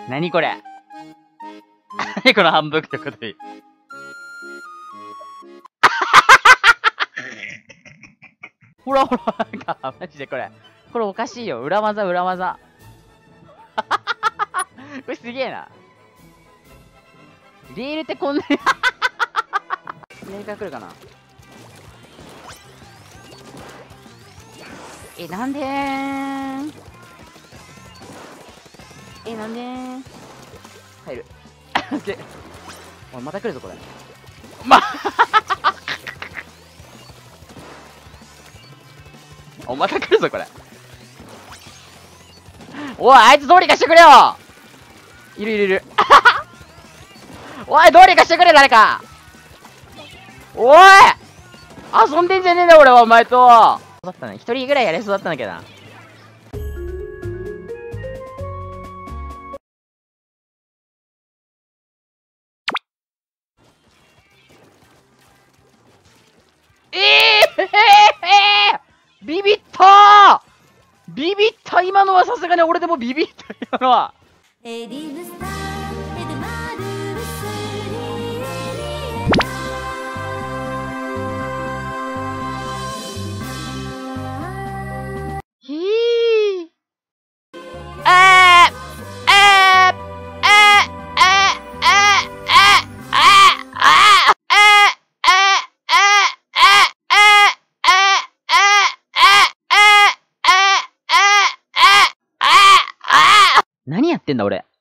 何これ何この半分ってことで。ほらほら、なんか、マジでこれ。これおかしいよ。裏技、裏技。これすげえな。レールってこんなにメーカー来るかな。なんでーん。なんでーん。入る。オッケー。おい、また来るぞ、これ。お、また来るぞ、これ。おい、あいつどうにかしてくれよ。いるいるいる。おい、どうにかしてくれ、誰か。おい、遊んでんじゃねえんだ、俺は、お前と。だったね。一人ぐらいやれそうだったんだけどな。ビビったー。ビビった。今のはさすがに俺でもビビった、今のは。何やってんだ俺。